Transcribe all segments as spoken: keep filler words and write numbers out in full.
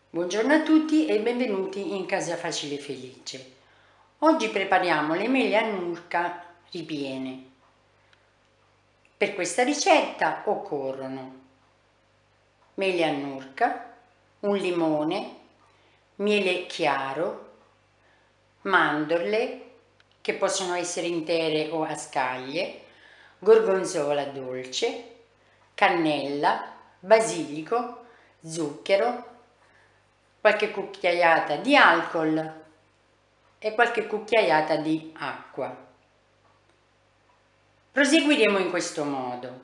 Buongiorno a tutti e benvenuti in Casa Facile e Felice. Oggi prepariamo le mele annurca ripiene. Per questa ricetta occorrono mele annurca, un limone, miele chiaro, mandorle che possono essere intere o a scaglie, gorgonzola dolce, cannella, basilico, zucchero, qualche cucchiaiata di alcol e qualche cucchiaiata di acqua. Proseguiremo in questo modo.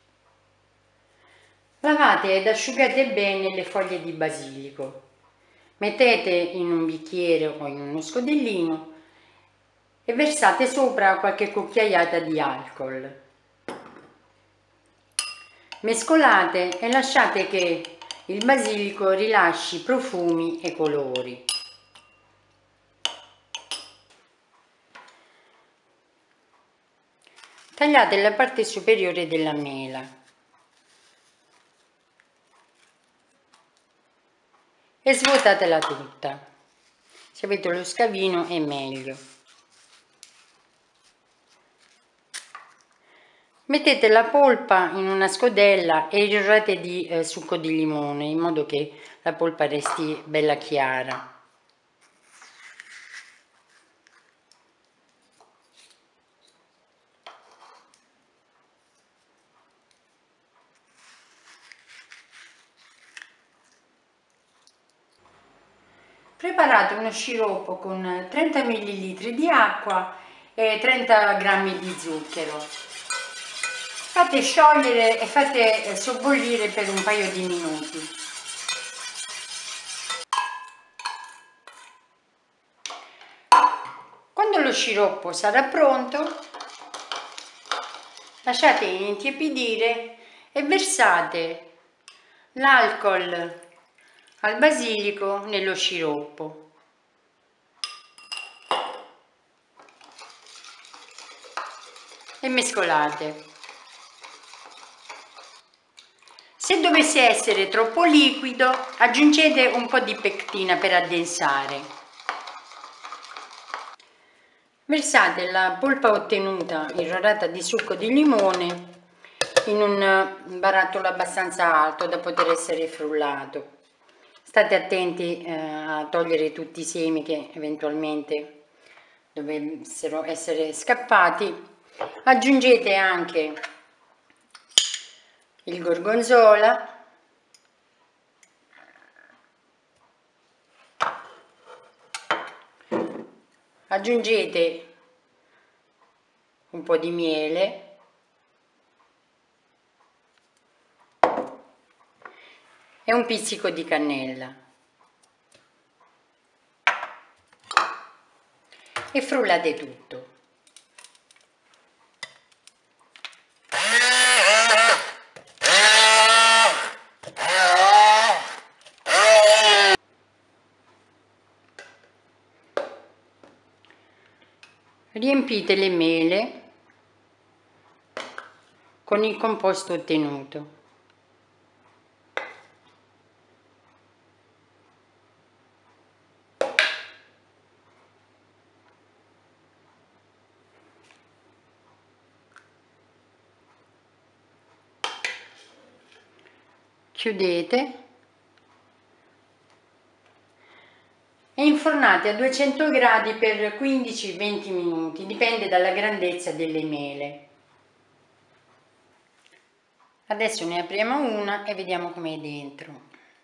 Lavate ed asciugate bene le foglie di basilico. Mettete in un bicchiere o in uno scodellino e versate sopra qualche cucchiaiata di alcol. Mescolate e lasciate che il basilico rilasci profumi e colori. Tagliate la parte superiore della mela e svuotatela tutta. Se avete lo scavino è meglio. Mettete la polpa in una scodella e irrorate di eh, succo di limone in modo che la polpa resti bella chiara. Preparate uno sciroppo con trenta millilitri di acqua e trenta grammi di zucchero. Fate sciogliere e fate sobbollire per un paio di minuti. Quando lo sciroppo sarà pronto, lasciate intiepidire e versate l'alcol al basilico nello sciroppo. E mescolate. Se dovesse essere troppo liquido, aggiungete un po' di pectina per addensare. Versate la polpa ottenuta irrorata di succo di limone in un barattolo abbastanza alto da poter essere frullato. State attenti eh, a togliere tutti i semi che eventualmente dovessero essere scappati. Aggiungete anche il gorgonzola, aggiungete un po' di miele e un pizzico di cannella e frullate tutto. Riempite le mele con il composto ottenuto. Chiudete e infornate a duecento gradi per quindici venti minuti, dipende dalla grandezza delle mele. Adesso ne apriamo una e vediamo com'è dentro.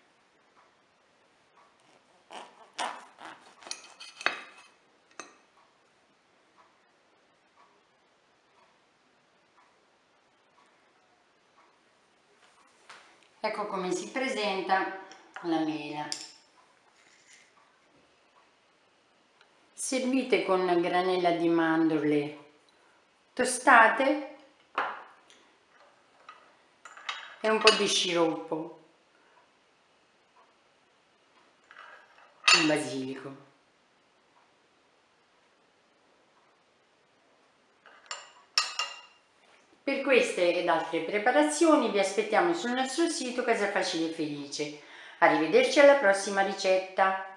Ecco come si presenta la mela. Servite con granella di mandorle tostate e un po' di sciroppo di basilico. Per queste ed altre preparazioni vi aspettiamo sul nostro sito Casa Facile e Felice. Arrivederci alla prossima ricetta.